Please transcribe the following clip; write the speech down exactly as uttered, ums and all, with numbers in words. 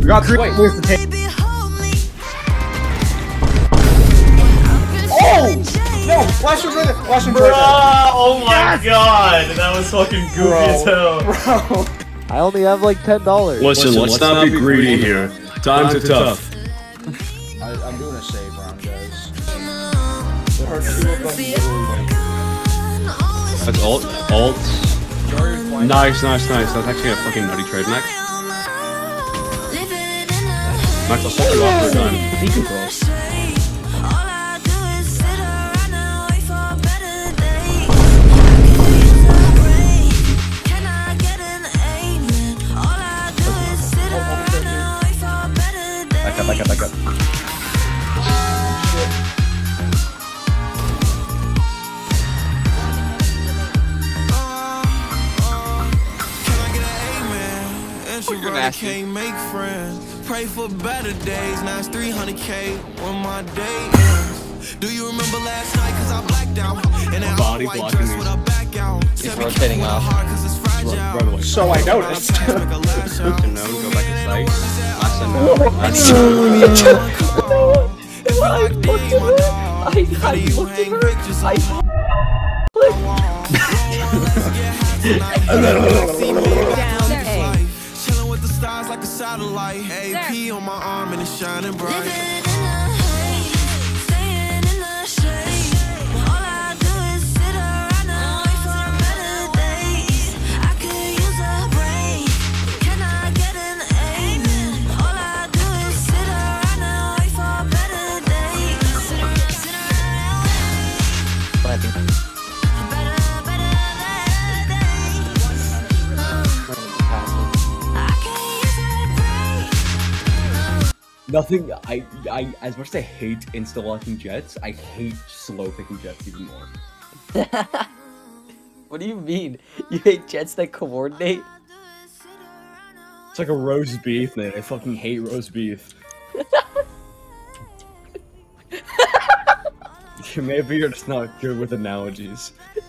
We got three. Where's the tape? Oh! No! Flash him right there! Flash him right there! Oh my Yes! god! That was fucking goofy Bro. as hell. Bro! I only have like ten dollars. Listen, Listen, let's, let's not, not be greedy here. Times are tough. I, I'm doing a save round, guys. There are two of them literally. That's alt. Alt. Nice, nice, nice. That's actually a fucking nutty trade, Max. Max, I'll set you off for a gun. He can cross. Back up, back up, back up. Can't make friends. Pray for better days. Now it's three hundred K when my day ends. Do you remember last night? Cause I blacked out. And that body white blocking dress with a back out. It's rotating off. So I noticed. No, go back to site. Last time, no. Last time. I looked at her. I, I looked at her. I Chilling with the stars like a satellite. A P on my arm and it's shining bright. Nothing, I, I, as much as I hate insta-locking jets, I hate slow picking jets even more. What do you mean? You hate jets that coordinate? It's like a roast beef, man. I fucking hate roast beef. Maybe you're just not good with analogies.